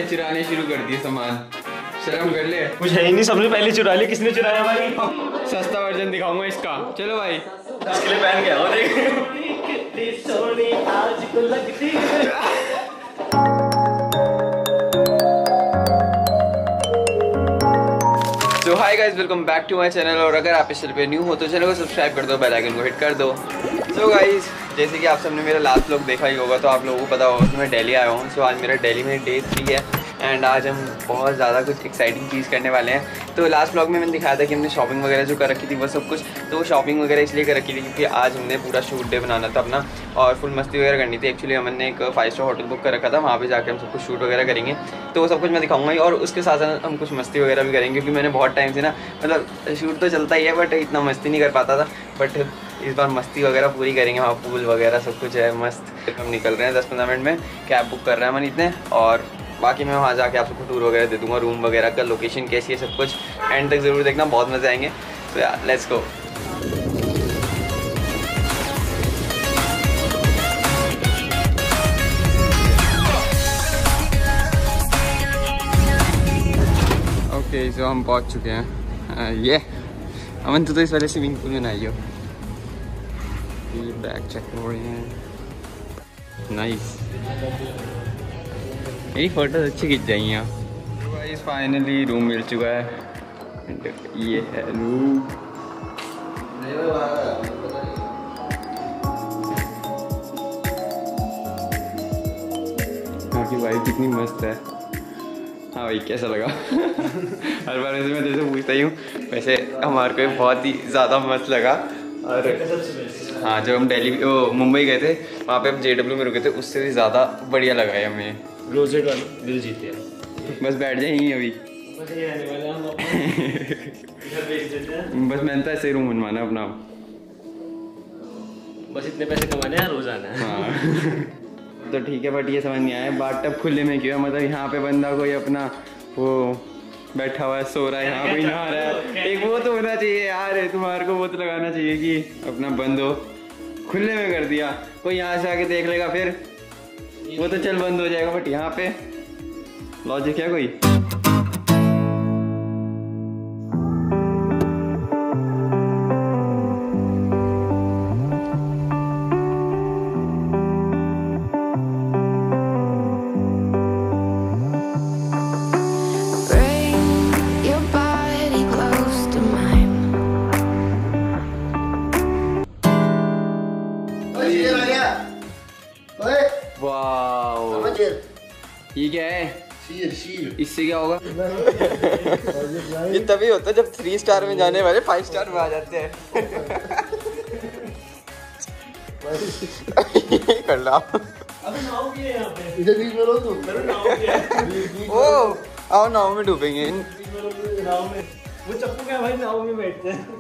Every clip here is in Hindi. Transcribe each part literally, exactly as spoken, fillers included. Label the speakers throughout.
Speaker 1: चुराने शुरू कर दिए सामान। शर्म कर ले।
Speaker 2: कुछ है ही नहीं, सबने पहले चुरा लिया। किसने चुराया भाई?
Speaker 1: सस्ता वर्जन दिखाऊंगा इसका। चलो भाई
Speaker 2: इसके लिए पहन गया हो देख। सोनी आज को लगती
Speaker 1: तो hi guys, welcome back to my channel. और अगर आप इस चैनल पे न्यू हो तो चैनल को सब्सक्राइब कर दो, बेल आइकन को हिट कर दो। सो so गाइस, जैसे कि आप सबने मेरा लास्ट व्लॉग देखा ही होगा तो आप लोगों को पता होगा कि मैं दिल्ली आया हूँ। सो so आज मेरा दिल्ली में डे थ्री है एंड आज हम बहुत ज़्यादा कुछ एक्साइटिंग चीज़ करने वाले हैं। तो लास्ट व्लॉग में मैंने दिखाया था कि हमने शॉपिंग वगैरह जो कर रखी थी वो सब कुछ, तो वो शॉपिंग वगैरह इसलिए कर रखी थी क्योंकि आज हमने पूरा शूट डे बनाना था अपना और फुल मस्ती वगैरह करनी थी। एक्चुअली हमने एक फाइव स्टार होटल बुक कर रखा था, वहाँ पे जाकर हम सब कुछ शूट वगैरह करेंगे। तो वो सब कुछ मैं दिखाऊंगा ही और उसके साथ साथ हम कुछ मस्ती वगैरह भी करेंगे क्योंकि मैंने बहुत टाइम से ना, मतलब शूट तो चलता ही है बट इतना मस्ती नहीं कर पाता था। बट इस बार मस्ती वगैरह पूरी करेंगे, वहाँ पूल वगैरह सब कुछ है मस्त। हम निकल रहे हैं दस पंद्रह मिनट में, कैब बुक कर रहे हैं मनीत ने और बाकी मैं वहाँ जाके आप सबको टूर वगैरह दे दूँगा, रूम वगैरह का लोकेशन कैसी है सब कुछ एंड तक ज़रूर देखना, बहुत मज़े आएंगे। तो यार लेट्स गो। ओके सो हम पहुँच चुके हैं। ये अमन तो, तो इस वाले स्विमिंग पूल में नहाई हो। ये बैग चेक हो रहे हैं, नाइस। मेरी फोटोज अच्छी खिंच जाएंगी यहाँ। तो गाइस फाइनली रूम मिल चुका है। ये है रूम। यहाँ की वाइब कितनी मस्त है। हाँ भाई कैसा लगा? हर बार वैसे मैं जैसे पूछता ही हूँ, वैसे हमारे को बहुत ही ज़्यादा मस्त लगा। और हाँ जब हम दिल्ली ओ मुंबई गए थे वहाँ पे हम जे डब्ल्यू में रुके थे, उससे भी ज़्यादा बढ़िया लगा है हमें।
Speaker 2: रोजेट वाला दिल जीते हैं।
Speaker 1: बस बैठ जाए यहीं अभी। बस मैंने तो ऐसे रूम बनवाना अपना,
Speaker 2: बस इतने पैसे कमाने हैं रोजाना। हाँ
Speaker 1: तो ठीक है बट ये समझ नहीं आया बाथ टब खुले में क्यों है? मतलब यहाँ पे बंदा कोई अपना वो बैठा हुआ है, सो रहा है, यहाँ कोई नहा रहा है। एक वो तो होना चाहिए यार, तुम्हारे को वो तो लगाना चाहिए कि अपना बंद हो। खुले में कर दिया, कोई यहाँ से आके देख लेगा फिर वो तो चल बंद हो जाएगा। बट यहाँ पे लॉजिक है कोई? ये क्या है? शीर, शीर। इससे क्या होगा? ये तभी होता है जब थ्री स्टार में जाने वाले फाइव स्टार में आ जाते हैं। कर ला।
Speaker 2: अबे नाव भी है यहाँ पे।
Speaker 3: इधर बीच में रो तुम।
Speaker 2: करो नाव भी है।
Speaker 1: ओ आओ नाव में डूबेंगे।
Speaker 2: नाव में वो चप्पू क्या भाई, नाव में बैठते हैं।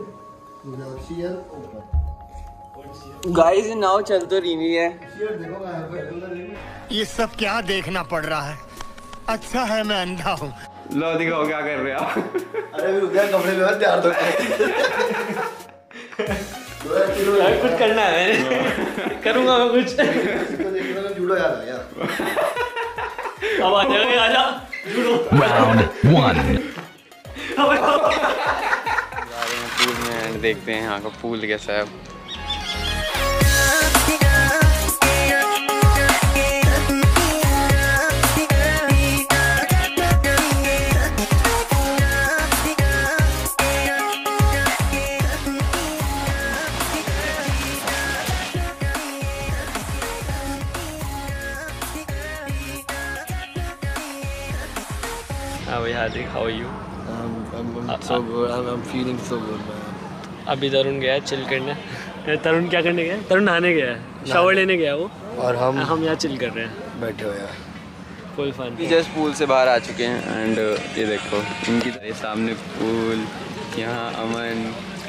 Speaker 1: गाइस नाव चल तो रही नहीं है।
Speaker 3: ये सब क्या देखना पड़ रहा है? अच्छा है मैं अंधा हूँ।
Speaker 1: लो दिखाओ क्या कर रहे आप?
Speaker 3: अरे रुक जा, कमरे में तैयार तो
Speaker 2: कुछ करना है। करूँगा मैं कुछ।
Speaker 3: जूडो याद आ गया।
Speaker 2: अब आ जाएगा, आजा जूडो।
Speaker 4: Round one.
Speaker 1: पूल में देखते हैं यहाँ का पूल कैसा है।
Speaker 2: हाँ भाई Hardik, how are you?
Speaker 3: I'm so good. I'm, I'm feeling so good, man.
Speaker 2: अभी तरुण गया है चिल करने। तरुण क्या करने गया है? तरुण नहाने गया है, शावर लेने गया वो।
Speaker 3: और हम
Speaker 2: हम यहाँ चिल कर रहे हैं,
Speaker 3: बैठे हुए हैं।
Speaker 2: Full fun.
Speaker 1: जस्ट पूल से बाहर आ चुके हैं एंड ये देखो इनकी ये सामने पूल, यहाँ अमन।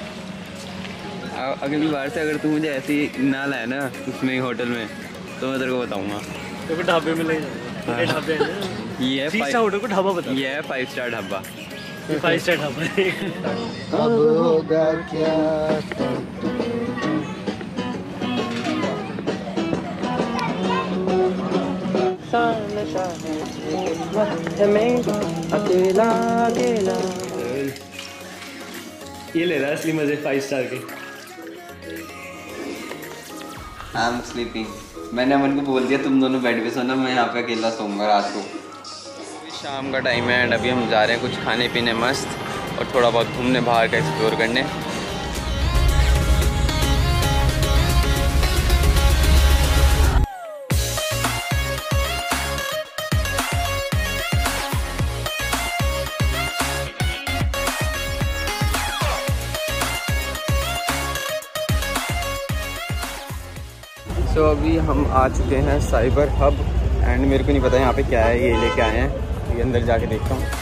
Speaker 1: अगली बार से अगर तू मुझे ऐसे ही ना लाए ना उसमें होटल में तो मैं तेरे को बताऊँगा।
Speaker 2: तो ढाबे में ले जाऊँगा। ढाबे
Speaker 1: ये
Speaker 2: थ्री स्टार होटल को ढाबा बता।
Speaker 1: ये है five star dhaba.
Speaker 2: Five star dhaba है।
Speaker 3: अब होगा क्या?
Speaker 2: नशा है
Speaker 1: अकेला अकेला।
Speaker 2: ये ले रहा है असली मजे फाइव स्टार के।
Speaker 1: I am sleeping. मैंने अमन को बोल दिया तुम दोनों बेड पे सोना, मैं यहाँ पे अकेला सोऊंगा रात को। शाम का टाइम है एंड अभी हम जा रहे हैं कुछ खाने पीने मस्त और थोड़ा बहुत घूमने बाहर का एक्सप्लोर करने। सो so, अभी हम आ चुके हैं साइबर हब एंड मेरे को नहीं पता यहाँ पे क्या है, ये लेके आए हैं, ये अंदर जाके देखता हूँ।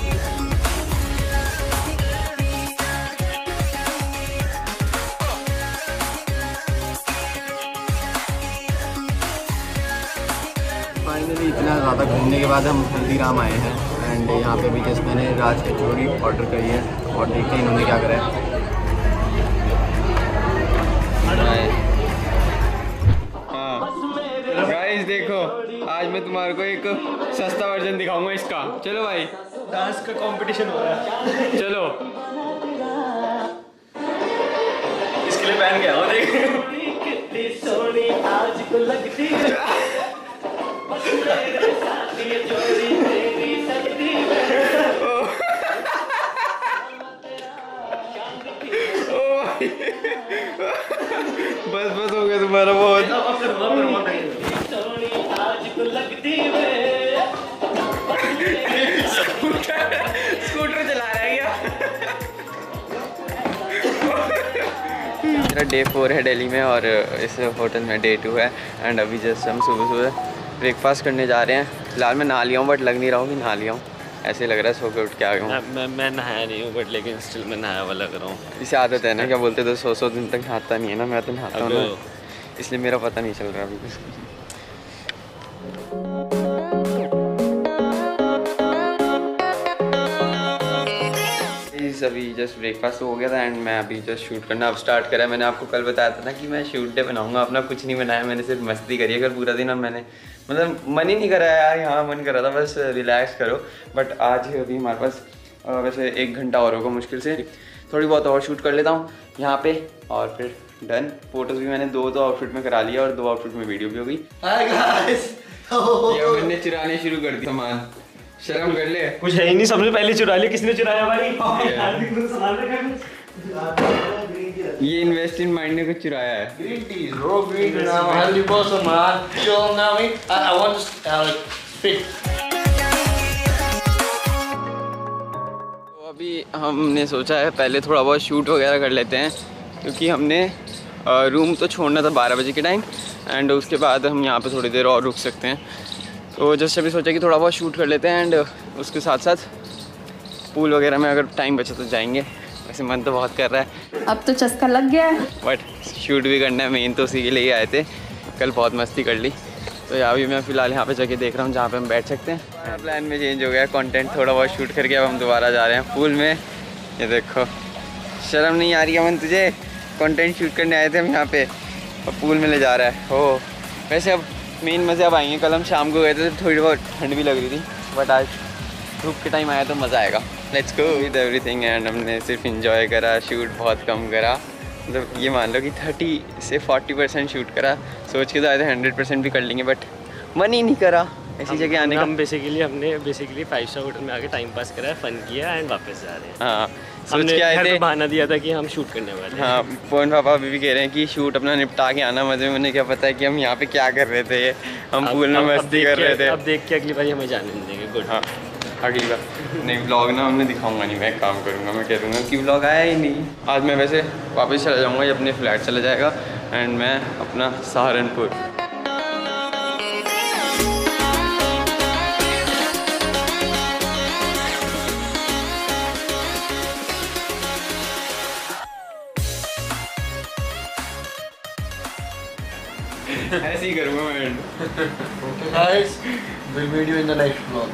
Speaker 1: फाइनली इतना ज़्यादा घूमने के बाद हम हल्दीराम आए हैं एंड यहाँ पे भी जस्ट मैंने राज कचौड़ी ऑर्डर करी है और देखते हैं इन्होंने क्या करा है। गाइस देखो, आज मैं तुम्हारे को एक सस्ता वर्जन दिखाऊंगा इसका। चलो भाई,
Speaker 2: डांस का कंपटीशन हो रहा है।
Speaker 1: चलो
Speaker 2: इसके लिए पहन के आओ। देख
Speaker 1: बस बस हो गया तुम्हारा बहुत। स्कूटर चला रहा है क्या? मेरा डे फोर है दिल्ली में और इस होटल में डे टू है एंड अभी जस्ट हम सुबह सुबह ब्रेकफास्ट करने जा रहे हैं। फिलहाल मैं नहा लिया हूँ बट लग नहीं रहा हूँ कि नहा लिया हूँ, ऐसे लग रहा है सो के उठ के आ गया हूँ।
Speaker 2: मैं मैं नहाया नहीं हूँ बट लेकिन स्टिल मैं नहाया हुआ लग रहा हूँ।
Speaker 1: इसे आदत है ना, क्या बोलते तो सौ सौ दिन तक नहाता नहीं है ना, मैं तो नहाता हूँ ना, इसलिए मेरा पता नहीं चल रहा अभी कुछ। अभी जस्ट ब्रेकफास्ट हो गया था एंड मैं अभी जस्ट शूट करना अब स्टार्ट करा। मैंने आपको कल बताया था ना कि मैं शूट डे बनाऊंगा, अपना कुछ नहीं बनाया मैंने, सिर्फ मस्ती करी है कल पूरा दिन। अब मैंने मतलब मन ही नहीं करा यार, यहाँ मन करा था बस रिलैक्स करो। बट आज अभी हमारे पास वैसे एक घंटा और होगा मुश्किल से, थोड़ी बहुत और शूट कर लेता हूँ यहाँ पे और फिर डन। फोटोज भी मैंने दो दो आउटफिट में करा लिया और दो आउटफिट में वीडियो भी होगी। मैंने चुराने शुरू कर दी सामान, शर्म कर ले।
Speaker 2: कुछ है ही नहीं, सबसे पहले चुरा लिया। किसने चुराया भाई?
Speaker 1: ये इन्वेस्ट इन माइंड ने कुछ चुराया है।
Speaker 3: Green tea, raw green tea. Now, one hundred percent man. Chill now, me. I, I want to uh, fit.
Speaker 1: तो अभी हमने सोचा है पहले थोड़ा बहुत शूट वगैरह कर लेते हैं क्योंकि हमने रूम तो छोड़ना था बारह बजे के टाइम एंड उसके बाद हम यहाँ पे थोड़ी देर और रुक सकते हैं। तो जस्ट अभी सोचा कि थोड़ा बहुत शूट कर लेते हैं एंड उसके साथ साथ पूल वगैरह में अगर टाइम बचा तो जाएंगे। वैसे मन तो बहुत कर रहा है,
Speaker 4: अब तो चस्का लग गया है,
Speaker 1: बट शूट भी करना है, मेन तो उसी के लिए आए थे। कल बहुत मस्ती कर ली तो यहाँ भी मैं फ़िलहाल यहाँ पे जगह देख रहा हूँ जहाँ पे हम बैठ सकते हैं। प्लान में चेंज हो गया, कंटेंट थोड़ा बहुत शूट करके अब हम दोबारा जा रहे हैं पूल में। ये देखो, शर्म नहीं आ रही है मन तुझे? कंटेंट शूट करने आए थे हम यहाँ पे और पूल में ले जा रहा है। हो वैसे अब मेन मज़े अब आएंगे। कल हम शाम को गए थे तो थोड़ी बहुत ठंड भी लग रही थी बट आज धूप के टाइम आया तो मज़ा आएगा। Let's go with everything and हमने सिर्फ इंजॉय करा, शूट बहुत कम करा। मतलब ये मान लो कि थर्टी से फोर्टी परसेंट शूट करा। सोच के तो आए थे हंड्रेड परसेंट भी कर लेंगे बट मन ही नहीं करा ऐसी जगह आने का।
Speaker 2: हम बेसिकली हमने बेसिकली फाइव स्टार होटल में आके टाइम पास करा है, फन किया एंड वापस जा रहे हैं।
Speaker 1: हाँ सोच के आए थे,
Speaker 2: बहाना दिया था कि हम शूट करने वाले हैं।
Speaker 1: हाँ फोन पापा अभी भी कह रहे हैं कि शूट अपना निपटा के आना मजे में। उन्हें क्या पता है कि हम यहाँ पे क्या कर रहे थे, हम पूल में मस्ती कर रहे थे।
Speaker 2: अब देख के अगली बार हमें जाने नहीं देंगे। गुड।
Speaker 1: हाँ अगली बार नहीं, व्लॉग ना हमने दिखाऊंगा नहीं, मैं एक काम करूँगा, मैं कह दूँगा कि व्लॉग आया ही नहीं। आज मैं वैसे वापस चला जाऊँगा, ये अपने फ्लैट चला जाएगा एंड मैं अपना सहारनपुर। ऐसे ही करूँगा मैं।
Speaker 3: Okay, guys. We'll meet you in the next vlog.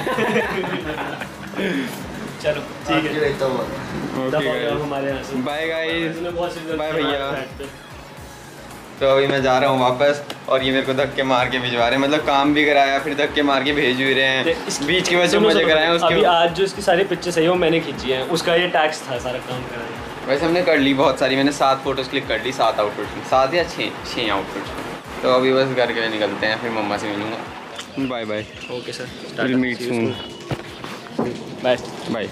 Speaker 2: चलो ठीक है,
Speaker 3: रहता हुआ।
Speaker 1: ओके,
Speaker 2: हमारे यहाँ से।
Speaker 1: बाय गाइस, बाय भैया,
Speaker 2: बहुत सी जल्दी-
Speaker 1: बाय।
Speaker 2: बहुत सी जल्दी-
Speaker 1: तो अभी मैं जा रहा हूँ वापस और ये मेरे को धक्के मार के भिजवा रहे हैं, मतलब काम भी कराया फिर धक्के मार के भेज भी रहे हैं। बीच की वजह से मजे कराए हैं उसके।
Speaker 2: अभी आज जो इसकी सारी पिक्चर्स है वो मैंने खींची हैं, उसका ये टैक्स था सारा काम कराया।
Speaker 1: वैसे हमने कर ली बहुत सारी, मैंने सात फोटोज़ क्लिक कर ली, सात आउटफिट, सात या छः छः आउटफिट। तो अभी बस घर के लिए निकलते हैं, फिर मम्मा से मिलूँगा। Bye bye.
Speaker 2: Okay sir,
Speaker 1: will meet soon.
Speaker 2: Bye
Speaker 1: bye.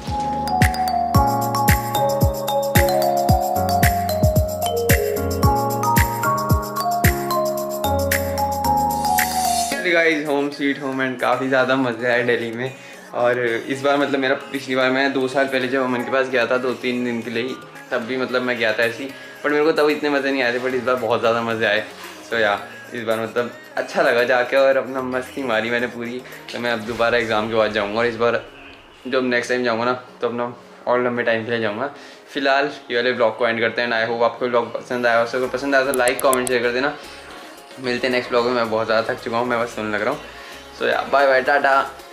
Speaker 1: Guys home sweet home and काफ़ी ज़्यादा मज़े आए दिल्ली में। और इस बार मतलब मेरा पिछली बार मैं दो साल पहले जब अमन के पास गया था दो तीन दिन के लिए ही, तब भी मतलब मैं गया था ऐसी, बट मेरे को तब इतने मज़े नहीं आए थे, बट इस बार बहुत ज़्यादा मज़े आए। सो या इस बार मतलब अच्छा लगा जाके और अपना मस्ती मारी मैंने पूरी। तो मैं अब दोबारा एग्ज़ाम के बाद जाऊँगा और इस बार जब नेक्स्ट टाइम जाऊँगा ना तो अपना और लंबे टाइम के लिए जाऊँगा। फिलहाल ये वाले ब्लॉग को एंड करते हैं। आई होप आपको ब्लॉग पसंद आया, उससे अगर पसंद आया तो लाइक कमेंट शेयर कर देना। मिलते हैं नेक्स्ट ब्लॉग में। मैं बहुत ज़्यादा थक चुका हूँ, मैं बस सुनने लग रहा हूँ। सो या बाय बाय, टाटा।